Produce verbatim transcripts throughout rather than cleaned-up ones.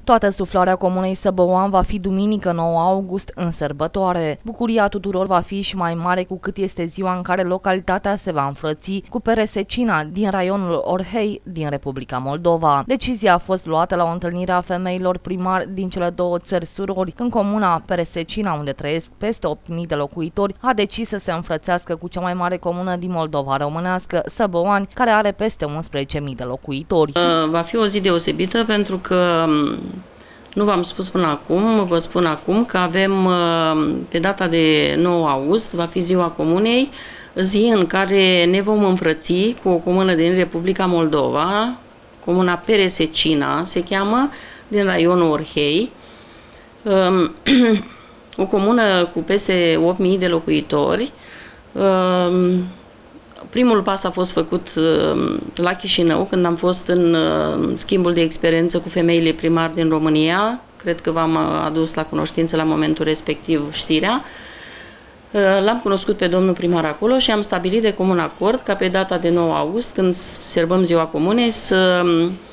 Toată suflarea comunei Săbăoan va fi duminică nouă august în sărbătoare. Bucuria tuturor va fi și mai mare cu cât este ziua în care localitatea se va înfrăți cu Peresecina din raionul Orhei din Republica Moldova. Decizia a fost luată la o întâlnire a femeilor primari din cele două țări surori, când comuna Peresecina, unde trăiesc peste opt mii de locuitori, a decis să se înfrățească cu cea mai mare comună din Moldova românească, Săbăoani, care are peste unsprezece mii de locuitori. Va fi o zi deosebită pentru că nu v-am spus până acum, vă spun acum că avem pe data de nouă august, va fi ziua comunei, zi în care ne vom înfrăți cu o comună din Republica Moldova, comuna Peresecina se cheamă, din raionul Orhei, o comună cu peste opt mii de locuitori. Primul pas a fost făcut la Chișinău, când am fost în schimbul de experiență cu femeile primari din România. Cred că v-am adus la cunoștință la momentul respectiv știrea. L-am cunoscut pe domnul primar acolo și am stabilit de comun acord ca pe data de nouă august, când sărbăm ziua comunei, să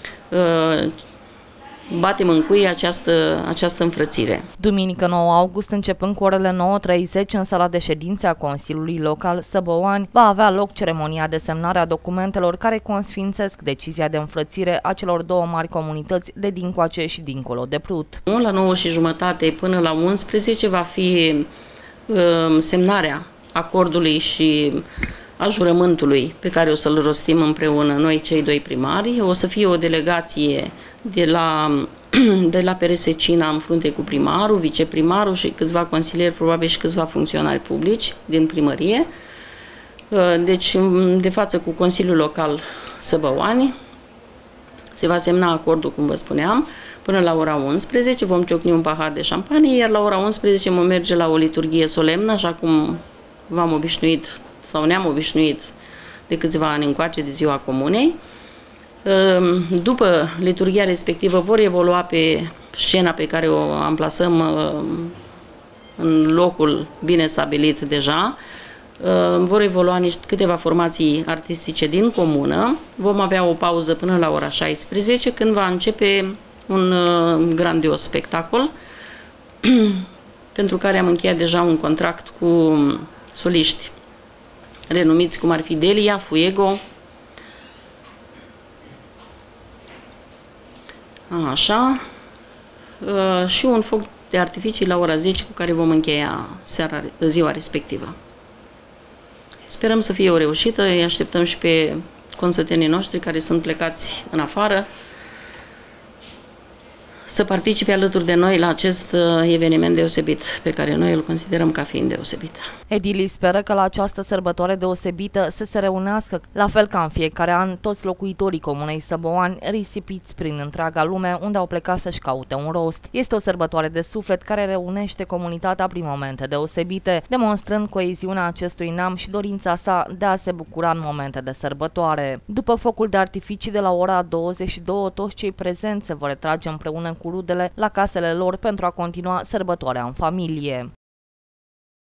batem în cui această, această înfrățire. Duminică nouă august, începând cu orele nouă treizeci, în sala de ședințe a Consiliului Local Săbăoani, va avea loc ceremonia de semnare a documentelor care consfințesc decizia de înfrățire a celor două mari comunități de dincoace și dincolo de Prut. La nouă și jumătate până la unsprezece va fi uh, semnarea acordului și a jurământului pe care o să-l rostim împreună noi cei doi primari. O să fie o delegație de la, de la Peresecina în frunte cu primarul, viceprimarul și câțiva consilieri, probabil și câțiva funcționari publici din primărie. Deci, de față cu Consiliul Local Săbăoani, se va semna acordul, cum vă spuneam, până la ora unsprezece, vom ciocni un pahar de șampanie, iar la ora unsprezece vom merge la o liturghie solemnă, așa cum v-am obișnuit sau ne-am obișnuit de câțiva ani încoace de ziua comunei. După liturghia respectivă vor evolua pe scena pe care o amplasăm în locul bine stabilit deja. Vor evolua niște câteva formații artistice din comună. Vom avea o pauză până la ora șaisprezece, când va începe un grandios spectacol pentru care am încheiat deja un contract cu soliști renumiți cum ar fi Delia, Fuego. Așa. Și un foc de artificii la ora zece cu care vom încheia seara, ziua respectivă. Sperăm să fie o reușită, îi așteptăm și pe consătenii noștri care sunt plecați în afară să participe alături de noi la acest eveniment deosebit, pe care noi îl considerăm ca fiind deosebit. Edilii speră că la această sărbătoare deosebită să se reunească, la fel ca în fiecare an, toți locuitorii comunei Săbăoani, risipiți prin întreaga lume, unde au plecat să-și caute un rost. Este o sărbătoare de suflet care reunește comunitatea prin momente deosebite, demonstrând coeziunea acestui neam și dorința sa de a se bucura în momente de sărbătoare. După focul de artificii de la ora douăzeci și două, toți cei prezenți se vor retrage împreună cu rudele la casele lor pentru a continua sărbătoarea în familie.